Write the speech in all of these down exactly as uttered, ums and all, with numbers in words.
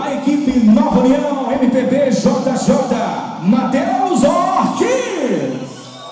da equipe Nova União, M P B J J, Matheus Ortiz.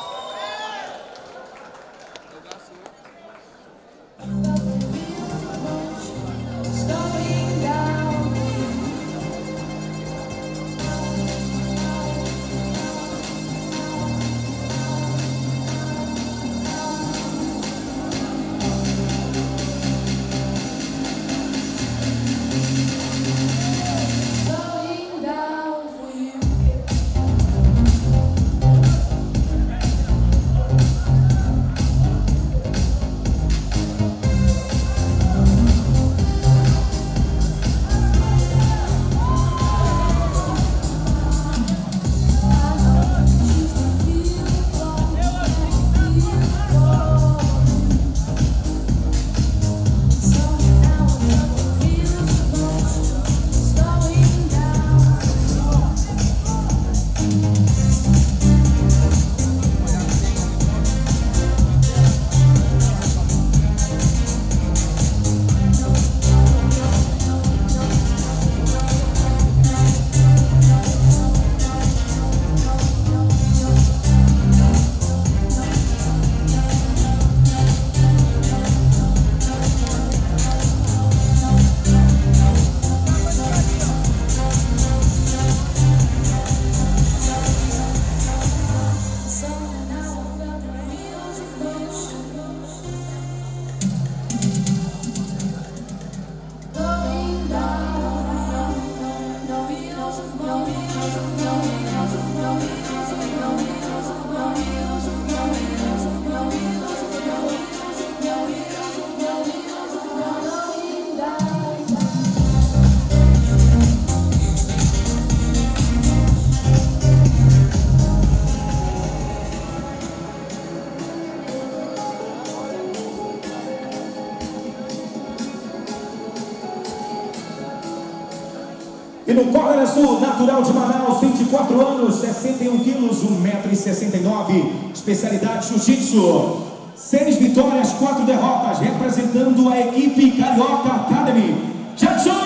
E no Corner Sul, natural de Manaus, vinte e quatro anos, sessenta e um quilos, um metro e sessenta e nove, especialidade Jiu-Jitsu. Seis vitórias, quatro derrotas, representando a equipe Carioca Academy, Jackson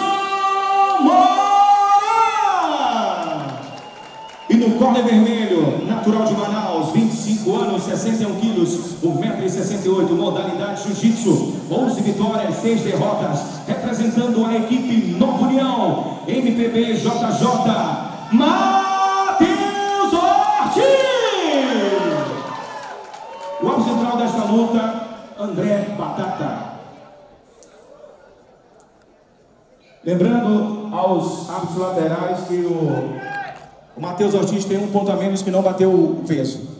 Moura! E no Corner Vermelho, natural de Manaus, vinte e cinco anos, sessenta e um quilos, um metro e sessenta e oito, modalidade Jiu-Jitsu, onze vitórias, seis derrotas, representando a equipe Nova União, M P B J J, Matheus Ortiz! O árbitro central desta luta, André Batata. Lembrando aos árbitros laterais que o, o Matheus Ortiz tem um ponto a menos que não bateu o peso.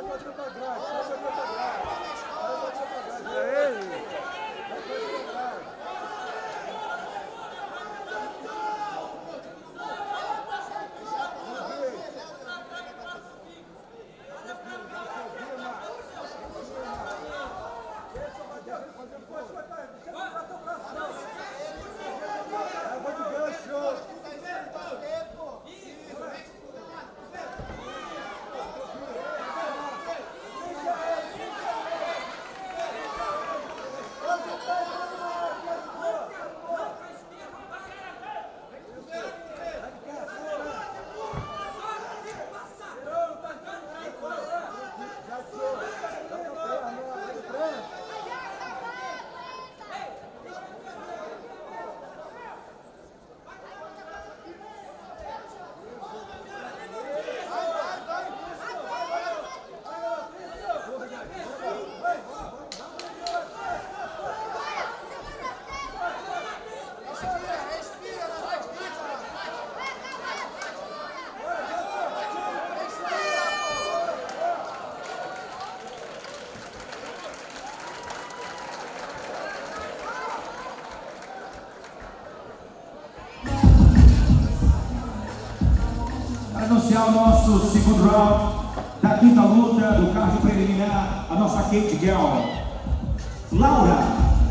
Anunciar o nosso segundo round da quinta luta do card preliminar, a nossa Cage Girl, Laura.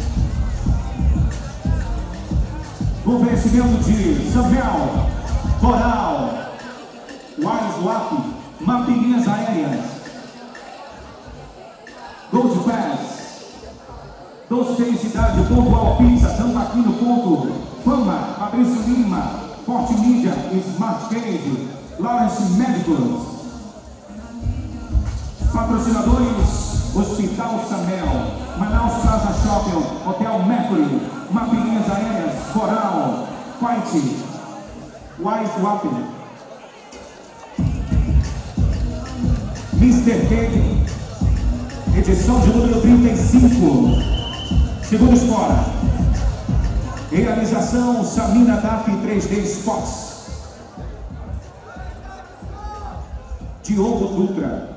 O oferecimento de Samuel, Coral, Wise Wap, Mapinhas Aéreas, Gold Pass, Doce Felicidade, Pontual Pizza, Tampaquino Ponto, Fama, Fabrício Lima, Forte Mídia, Smart Cage, Lawrence Médicos. Patrocinadores: Hospital Samuel, Manaus Plaza Shopping, Hotel Mercury, Mapinhas Aéreas, Coral, Fight, Wise Wapping, mister Cake, edição de número trinta e cinco, segundos fora. Realização Samina Daf três D Sports. Diogo Dutra.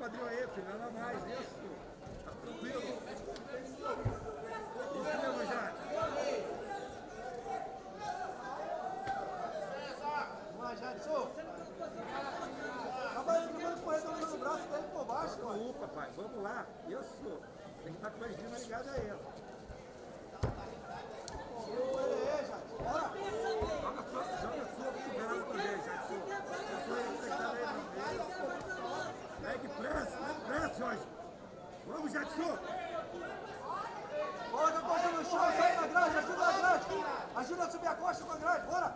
quadril aí, filho. Anda mais, isso. Tá tranquilo. Isso mesmo, Jade. Vamos lá, Jadson. Acaba segurando o corredor no braço dele por baixo, pô. Uh, papai, vamos lá. Isso. Tem que estar com as limas ligadas aí, ó. Segura ele aí, Jadson. Bora. Joga sua, joga sua cotovela com ele, Jadson. A sua aí encostada aí no meio. Pega pressa, pega pressa, Jorge. Vamos, Jadson. Coloca a costa no chão, sai na grade, ajuda a grade. Ajuda a subir a costa com a grade, bora.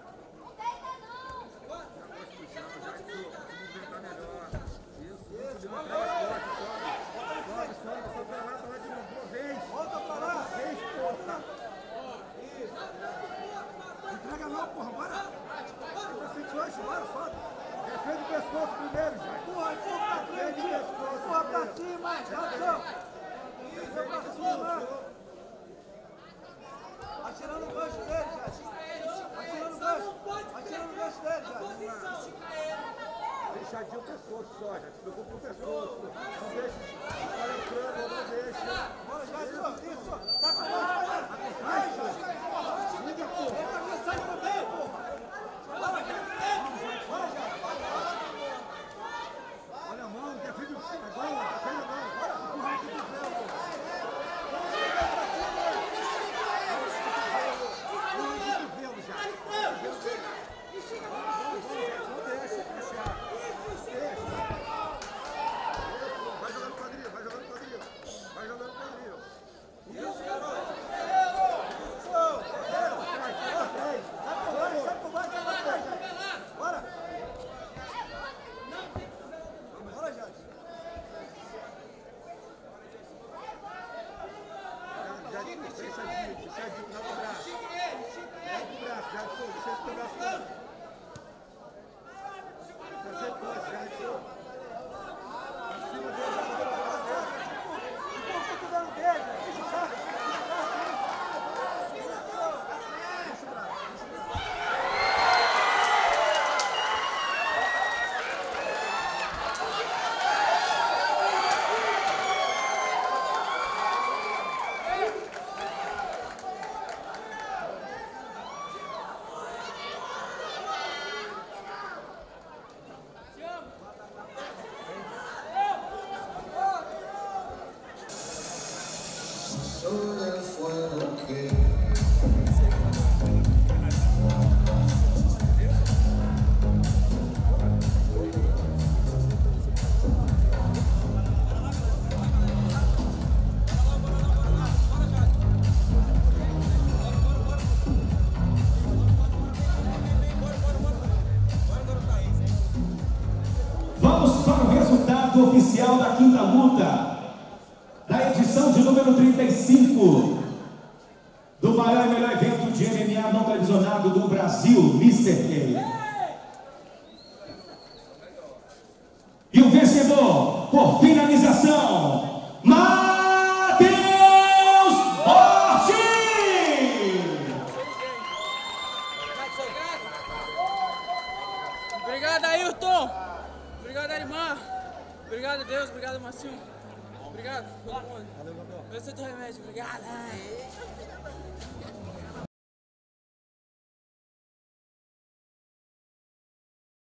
Volta pra lá! Vem, porra! Entrega não, porra, bora! Tem pra frente hoje, bora, solta! Defende o pescoço primeiro, já! Empurra, empurra pra frente! Empurra pra cima, Jadson! Empurra pra cima! Atirando o gancho dele, Jadson! Atirando o gancho! Atirando o gancho dele, Jadson! Fechadinho o pescoço só, já te preocupa com o pescoço. Não deixa. Tá entrando, não deixa. Bora, Jadson! Isso! Tá com a mão, vai, Jadson! Liga, porra! Ele tá cansado também, porra! Bora, Jadson! Bora, Jadson! Olha a mão, defende o mão, defende a mão. Bora, empurra aqui pro céu, porra! Vai jogando quadril, vai jogando quadril. Vai jogando quadril. Isso, garoto. Sai por baixo, sai por baixo, sai por baixo! Bora! Bora, Jadson! Fechadinho, fechadinho, fechadinho, dá pro braço. Dá pro braço, Jadson, deixa ele pegar as coisas. Você pode, Jadson. Acima dele, Jadson. Empurra o cotovelo dele, deixa o saco! Deixa o braço, deixa o braço. Todas fueron que Vamos para o resultado oficial da quinta luta, da edição de número trinta e cinco, do maior e melhor evento de M M A não televisionado do Brasil, mister K. E o vencedor, por finalização, Matheus Ortiz! Obrigado, Ailton. Obrigado, Arimar. Obrigado a Deus. Obrigado, Marcinho. Obrigado, todo mundo. Valeu, Gabriel. Eu sou do remédio. Obrigado.